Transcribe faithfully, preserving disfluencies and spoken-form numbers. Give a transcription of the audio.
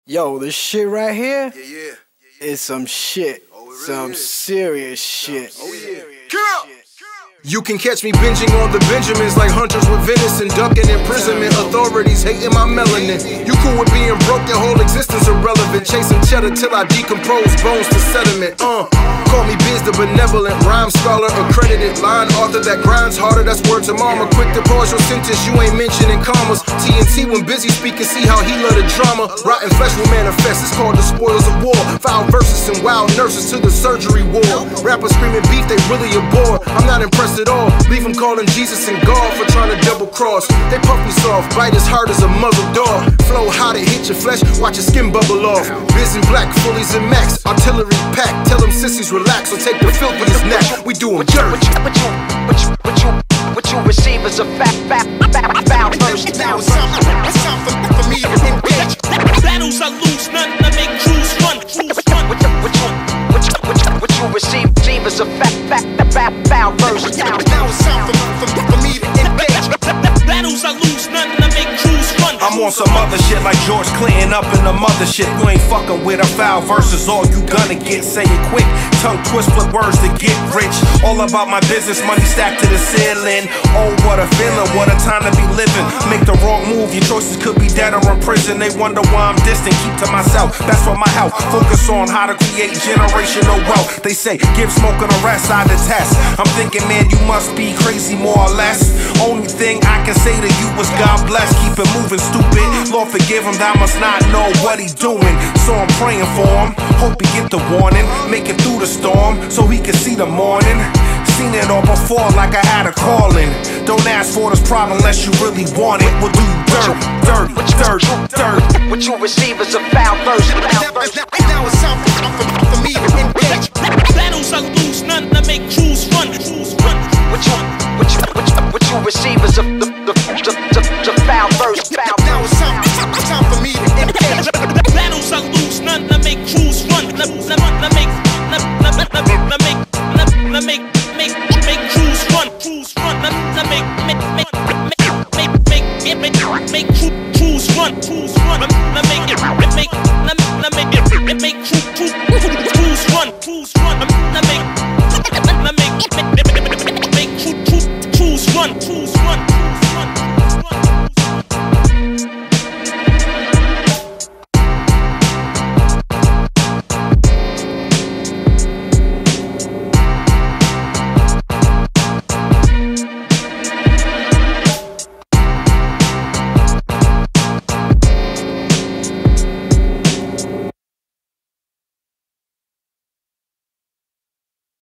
Yo, this shit right here Yeah, yeah. is some shit. Oh, it really some is. serious shit. Oh, yeah. Serious shit. You can catch me binging on the Benjamins like hunters with venison, ducking imprisonment. Authorities hating my melanin. You cool with being broke, your whole existence irrelevant. Chasing cheddar till I decompose bones to sediment. Uh, call me Biz the benevolent, rhyme scholar, accredited line author that grinds harder. That's word to mama. Quick to pause your sentence, you ain't mentioning commas. T N T when busy speaking, see how he love the drama. Rotten flesh will manifest. It's called the spoils of war. Foul verses and wild nurses to the surgery ward. Rappers screaming beef, they really a bore. I'm not impressed at all. Leave them calling Jesus and God for trying to double cross. They puff me soft, bite as hard as a muzzle dog. Flow hot, it hit your flesh, watch your skin bubble off. Biz and black, fullies and max, artillery pack. Tell them sissies relax or take the filth with his neck. We do them dirt. What you, what you, what you, what you, what you receive as a fat, fat, fat, foul verse. Now it's time for, it's time for, for me to engage. Battles I lose, none I make crews run. Crews run. What you, what you, what you, what you, what you receive, receive as a fat, fat, fat, foul verse. Now it's time for, for, for me to engage. Battles I lose, none I make crews run. I'm on some other shit like George Clinton up in the mothership. You ain't fucking with a foul versus all you gonna get. Say it quick, tongue twist flip words to get rich. All about my business, money stacked to the ceiling. Oh, what a feeling, what a time to be living. Make the wrong move, your choices could be dead or in prison. They wonder why I'm distant, keep to myself, that's for my health. Focus on how to create generational wealth. They say, give smoking a rest, I detest. I'm thinking, man, you must be crazy more or less. Only thing I can say to you is God bless. Keep it moving, stupid. Lord forgive him, thou must not know what he doing. So I'm praying for him, hope he get the warning. Make it through the storm, so he can see the morning. Seen it all before like I had a calling. Don't ask for this problem unless you really want it. We'll do you dirt, dirt, dirt, dirt. What you receive as a foul verse. Now it's time for, for, for me to engage. Battles I lose, none I make crews run. Crews run. What you, what you, what you, what you receive as a the, the, the, the, the foul verse. Foul